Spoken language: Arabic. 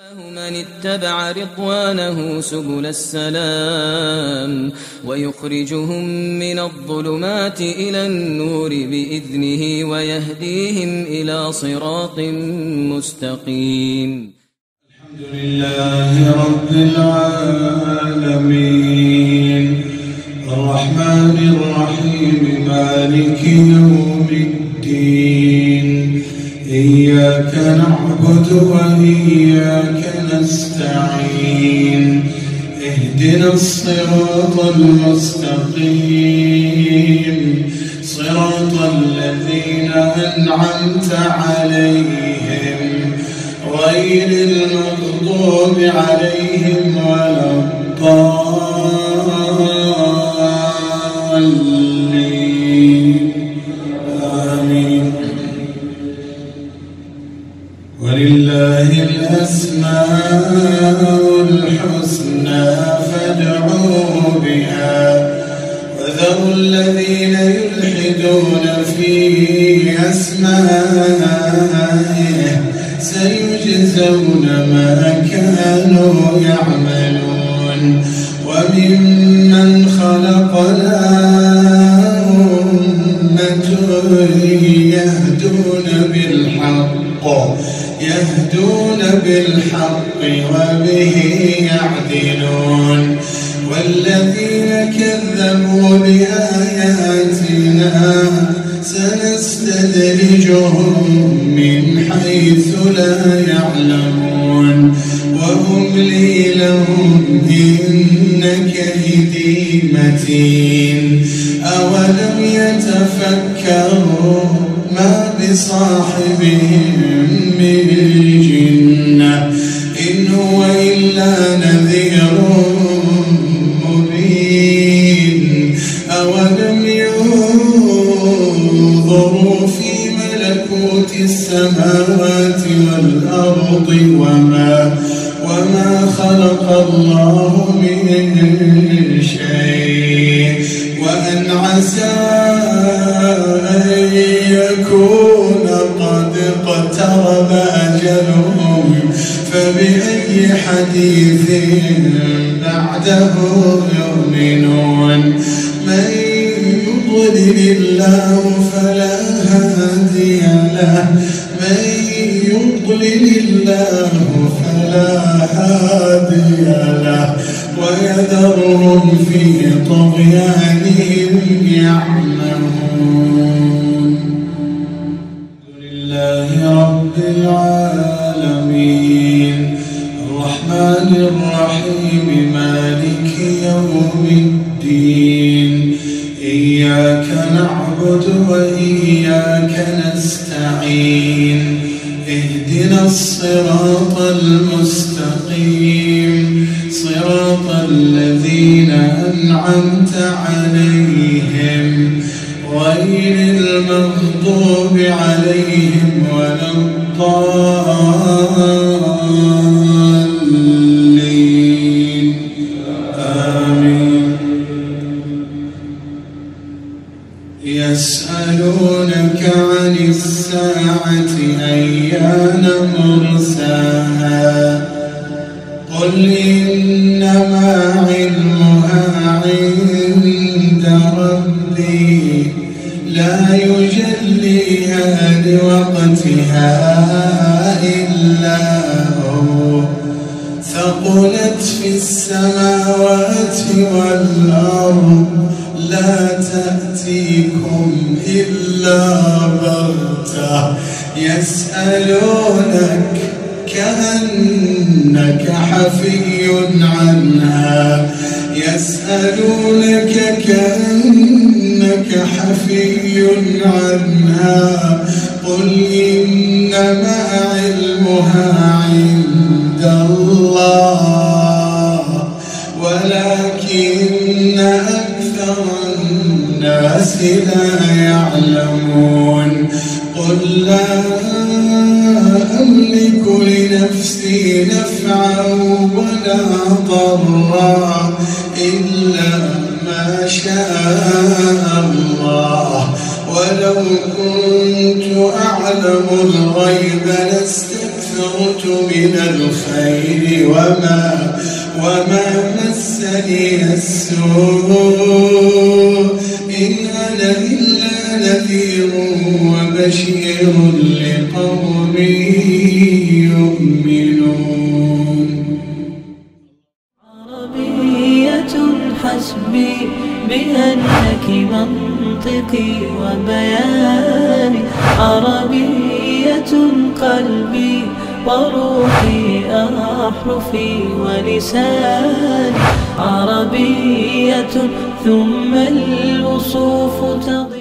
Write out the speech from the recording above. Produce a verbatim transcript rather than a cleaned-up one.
من اتبع رضوانه سبل السلام ويخرجهم من الظلمات إلى النور بإذنه ويهديهم إلى صراط مستقيم. الحمد لله رب العالمين الرحمن الرحيم مالك يوم الدين إياك نعبد وإياك نستعين اهدنا الصراط المستقيم صراط الذين أنعمت عليهم غير المغضوب عليهم ولا الضالين آمين. ولله الأسماء الحسنى فادعوه بها وذروا الذين يلحدون في أسمائه سيجزون ما كانوا يعملون. وممن خلقنا أمة يهدون بالحق يهدون بالحق وبه يعدلون. والذين كذبوا بآياتنا سنستدرجهم من حيث لا يعلمون وأملي لهم إن كيدي متين. أولم يتفكروا ما بصاحبهم من جنة إن هو إلا نذير مبين. أولم ينظروا في ملكوت السماوات والأرض وما وما خلق الله من شيء وأن عسى أن يكون قد اقترب أجلهم فبأي حديث بعده يؤمنون. من يضلل الله فلا هادي له من يضلل الله فلا هادي له ويذرهم في طغيانهم يعمهون. الحمد لله رب العالمين الرحمن الرحيم مالك يوم الدين إياك نعبد وإياك نستعين اهدنا الصراط المستقيم صراط الذين أنعمت عليهم غير المغضوب عليهم ولا الضالين آمين. يسألونك عن الساعة أيان مرساها قل إنما علمها عند ربي لا يجليها لوقتها إلا هو ثقلت في السماوات والأرض لا تأتيكم إلا بغتة يسألونك كأنك حفي عنها يسألونك كأنك حفي عنها قل إنما علمها عند الله ولكن أكثر الناس لا يعلمون. قل لا أملك لنفسي نفعا ولا ضرا إلا ما شاء الله ولو كنت أعلم الغيب لاستكثرت كثرت من الخير وما وما مسني السوء إن أنا إلا نذير وبشير لقوم يؤمنون. عربية حسبي بأنك منطقي وبياني، عربية قلبي وروحي أحرفي ولساني، عربية ثم الوصوف تضيء